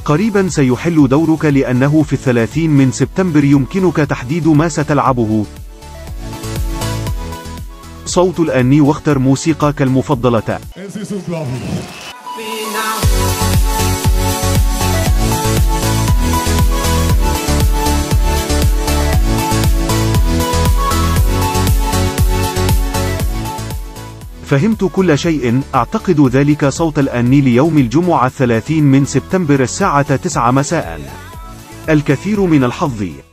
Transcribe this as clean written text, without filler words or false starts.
قريبا سيحل دورك لأنه في 30 من سبتمبر يمكنك تحديد ما ستلعبه. صوت الآني واختر موسيقاك المفضلة. فهمت كل شيء، أعتقد ذلك صوت الآني ليوم الجمعة 30 من سبتمبر الساعة 9 مساء. الكثير من الحظ.